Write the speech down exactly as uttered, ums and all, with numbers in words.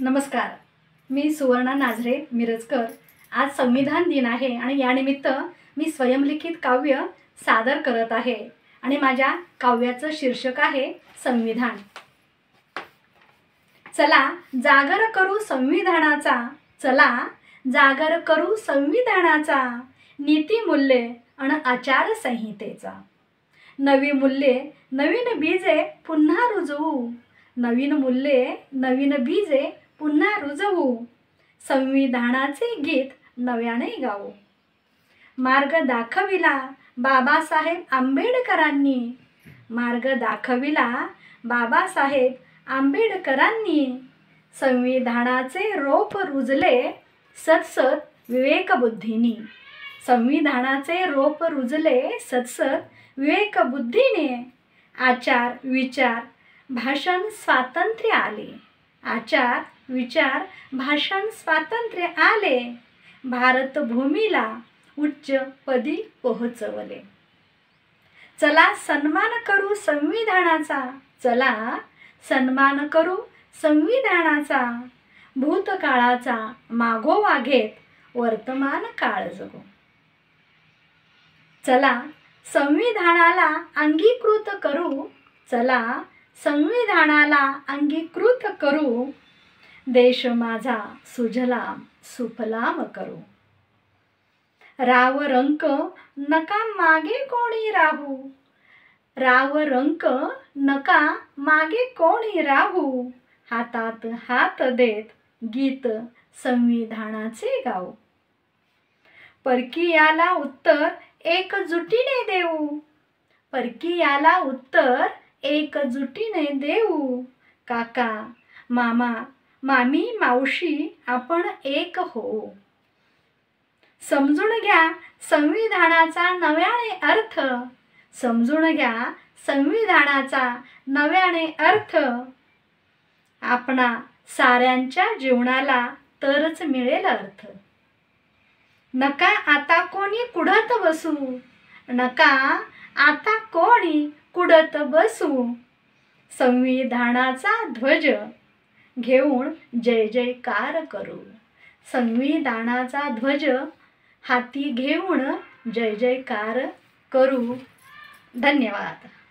नमस्कार, मी सुवर्णा नाझरे मिरजकर। आज संविधान दिन आहे आणि यानिमित्त मी स्वयंलिखित काव्य सादर करत आहे आणि माझ्या काव्याचं शीर्षक आहे संविधान। चला जागर करू संविधानाचा, चला जागर करू संविधानाचा, नीती मूल्ये आणि आचार संहितेचा। नवी मूल्ये नवीन बीजे पुन्हा रुजवू, नवीन मूल्ये नवीन बीजे पुन्हा रुजवू, संविधानाचे गीत नव्याने गाऊ। मार्ग दाखविला बाबासाहेब आंबेडकरांनी, मार्ग दाखविला बाबासाहेब आंबेडकरांनी, संविधानाचे रोप रुजले सतसत विवेकबुद्धीने, संविधानाचे रोप रुजले सतसत विवेकबुद्धीने। आचार विचार भाषण स्वातंत्र्य आले, आचार विचार भाषण स्वातंत्र्य आले, भारत भूमीला उच्च पदी पोहोचवले। चला सन्मान करू संविधानाचा, चला सन्मान करू संविधानाचा, भूतकाळाचा मागोवा घेत वर्तमान काळ जगू। चला संविधानाला अंगीकृत करू, चला संविधानाला अंगीकृत करू, देश माझा सुजलाम सुफलाम करू। राव रंक नका मागे कोणी राहू, राव रंक नका मागे कोणी राहू, हातात हात देत गीत संविधानाचे गाऊ। परकीयाला उत्तर एकजुटीने देऊ, परकीयाला उत्तर एकजुटीने देऊ, काका मामा मामी मावशी आपण एक होऊ। समजून घ्या संविधानाचा नव्याने अर्थ, समजून घ्या संविधानाचा नव्याने अर्थ, आपणा साऱ्यांच्या जीवनाला तरच मिळेल अर्थ। नका आता कोणी कुढत बसू, नका आता कोणी कुढत बसू, संविधानाचा ध्वज घेऊन जय जयकार करू, संविधानाचा ध्वज हाती घेऊन जय जयकार करू। धन्यवाद।